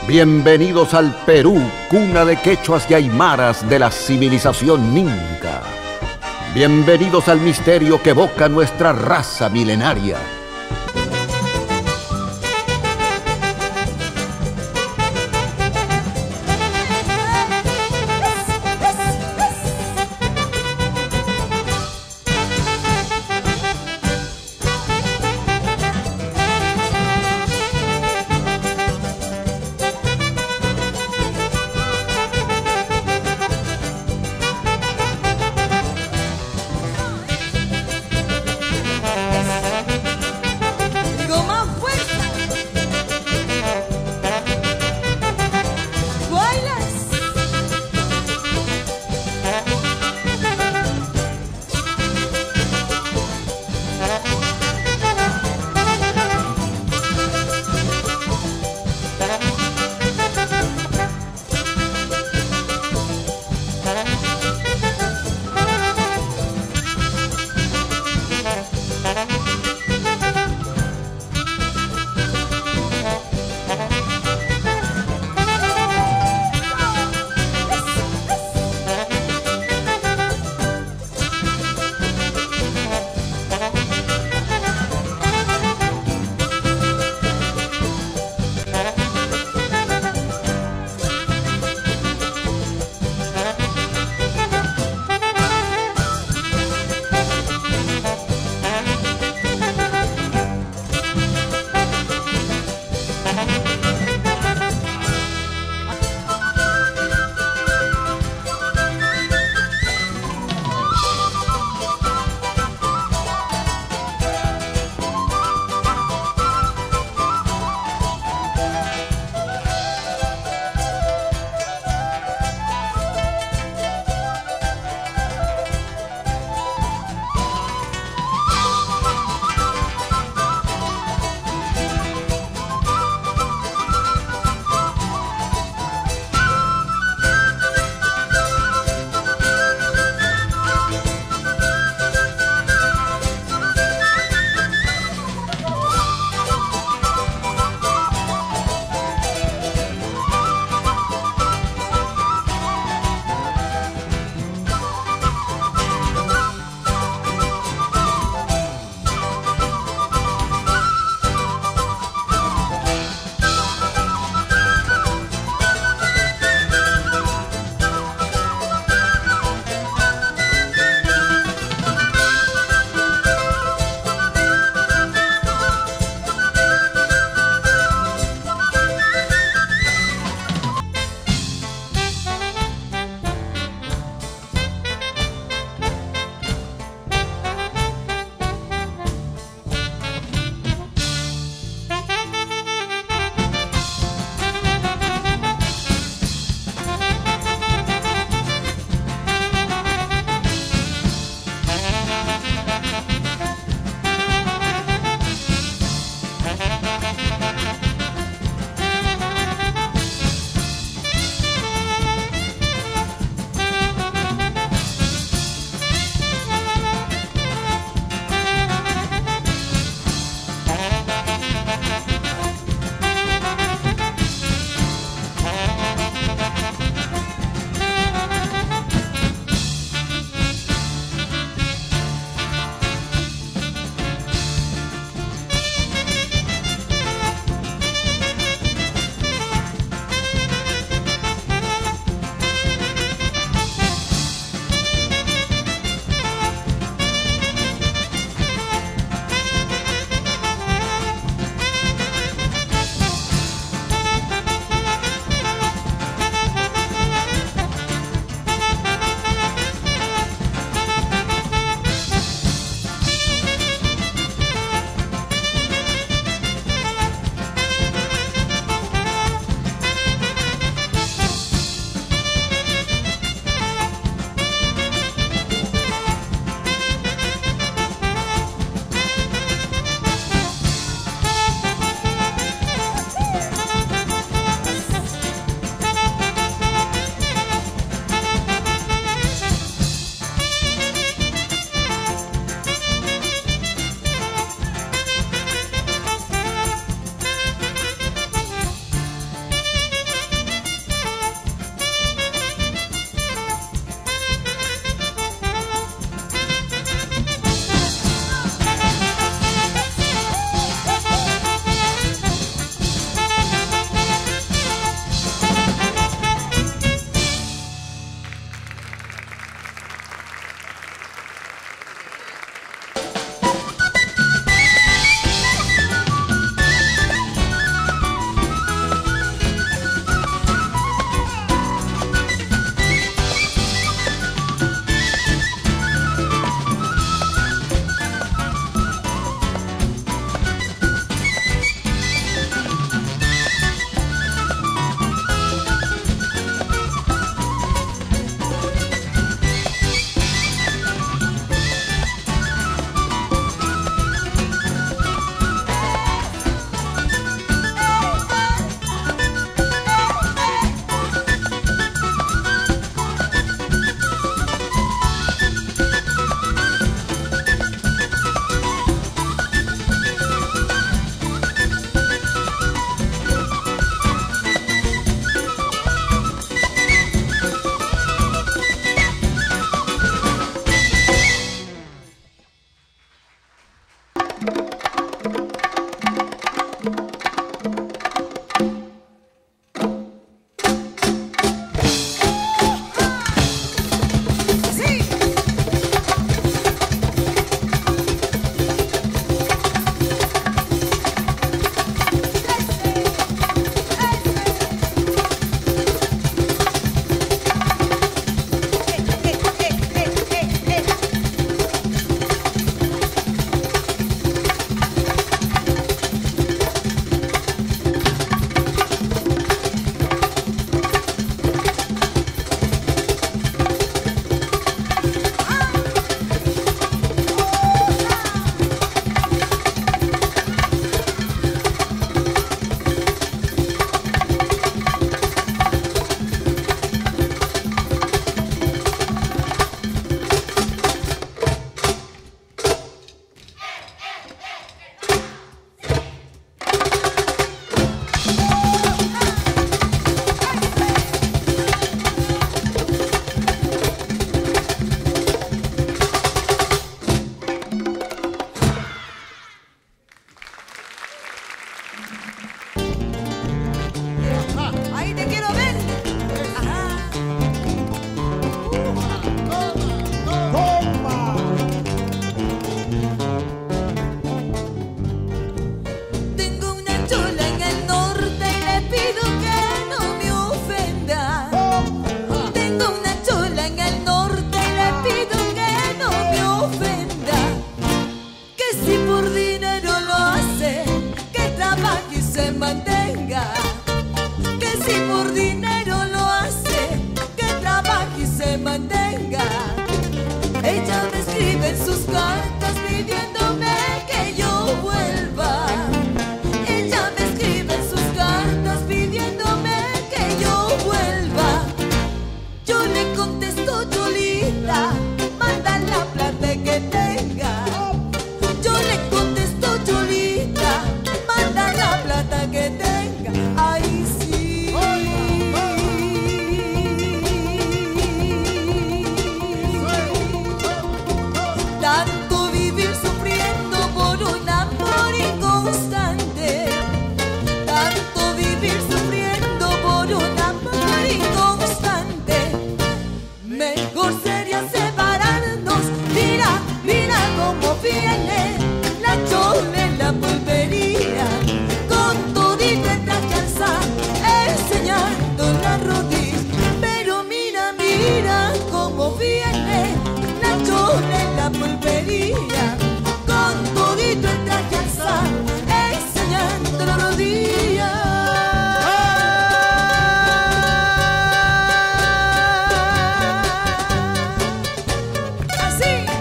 Bienvenidos al Perú, cuna de quechuas y aymaras de la civilización Inca. Bienvenidos al misterio que evoca nuestra raza milenaria. se mantenga, que si por dinero lo hace, que trabaje y se mantenga. Ella me escribe en sus cartas pidiéndome que yo vuelva. Ella me escribe en sus cartas pidiéndome que yo vuelva. Yo le contesto, Cholita, manda la plata que tenga. Yo le contesto, Cholita, manda la plata que tenga. Ay, sí. Tanto vivir sufriendo por un amor inconstante. Tanto vivir sufriendo por un amor inconstante. Mejor sería separarnos. Mira, mira cómo viene la Chola en la pulpería, con todito el traje alzado, enseñando la rodilla. Pero mira, mira cómo viene la Chola en la pulpería, con todito el traje alzado, enseñando la rodilla. Así,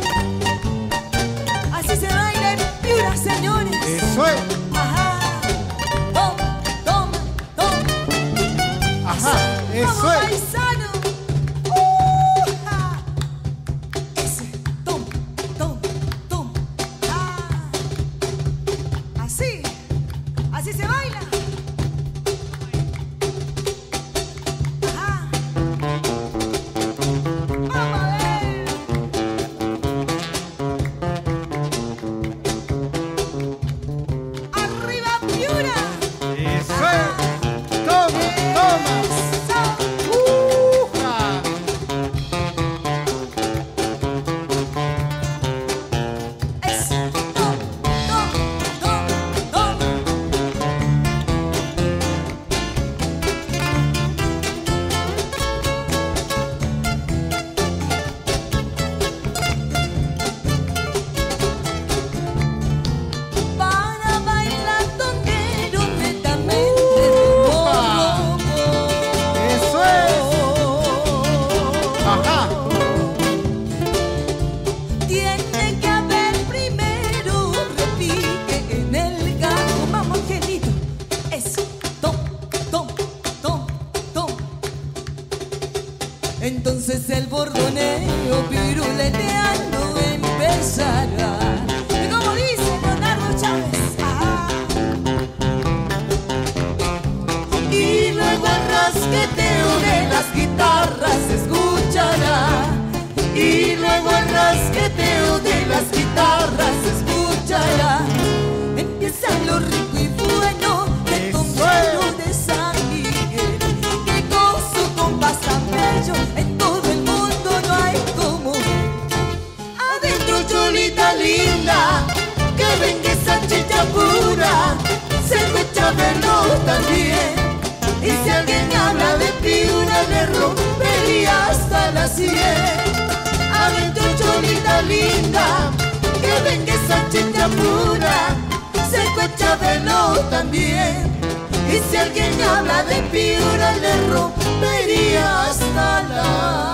así se baila en Piura, señores. Eso es. Ajá, toma, toma, toma. Ajá, eso Vamos, es. paisano. Ja. Ese, toma, toma, toma. Ah. Así, así se baila. Ajá. Vamos a ver. Arriba, Piura. Eso es. Toma, toma. Ja. Para bailar tonguero netamente de morro. Eso es. Ajá. Tiene que haber primero repique en el gato. Vamos, angelito. Eso, tom, tom, tom, tom. Entonces el bordoneo piruleteando empezará. Y como dice Leonardo Chávez, y luego el rasqueteo de las guitarras se escuchará. Y luego el rasqueteo de las guitarras se escuchará. Empieza lo rico y bueno del tonguero de San Miguel, que con su compás tan bello en todo el mundo no hay como él. Adentro, Cholita linda, que venga esa chicha pura, se escucha verlo también. Y si alguien habla de Piura, le rompería hasta la 100. Adentro, Cholita linda, que venga esa chicha pura, se escucha verlo también. Y si alguien habla de Piura, le rompería hasta la